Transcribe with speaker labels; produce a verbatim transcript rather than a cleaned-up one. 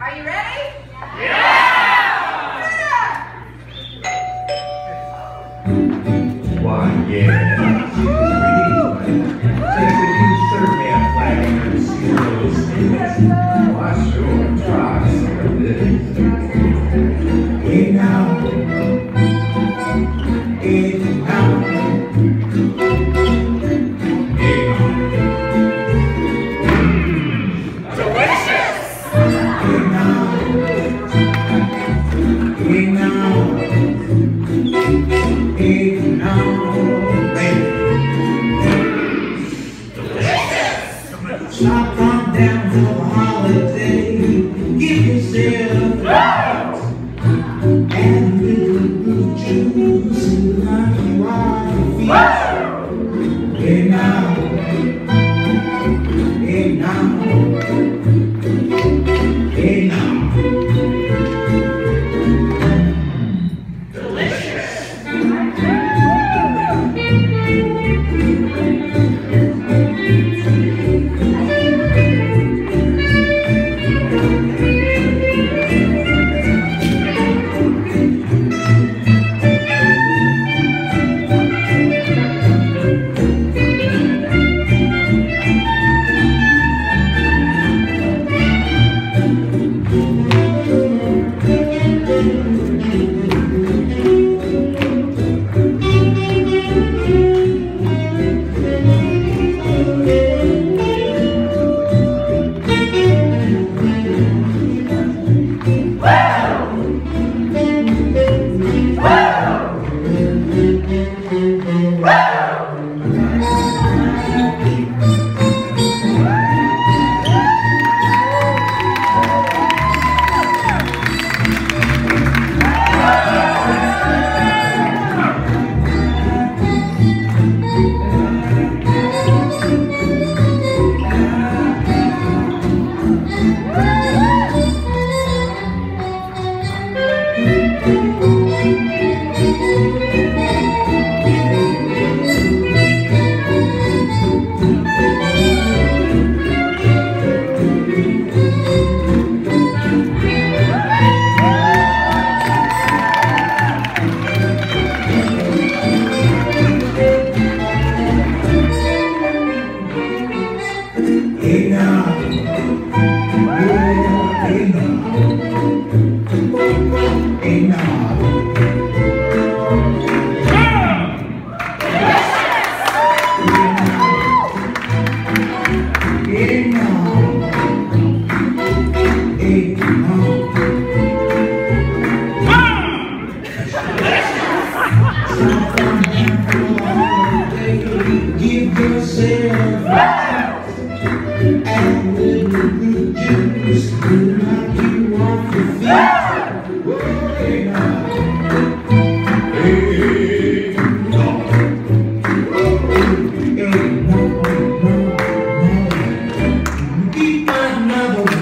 Speaker 1: Are you ready?
Speaker 2: Why, yeah. Take the new Survey flag and see those things. Why, sure, try some of this. Hey now. Hey now. Hey now. Delicious! Hey now. Hey now. Hey now, baby. Delicious! Stop on down for a holiday. Give yourself a and a little blue juice and knock you off your feet. Hey now, hey now, hey now. Hey now, hey now, hey now. Give yourself and with the blue juice to knock you off your feet. Hey now, hey now, hey no, no, no. Keep another one.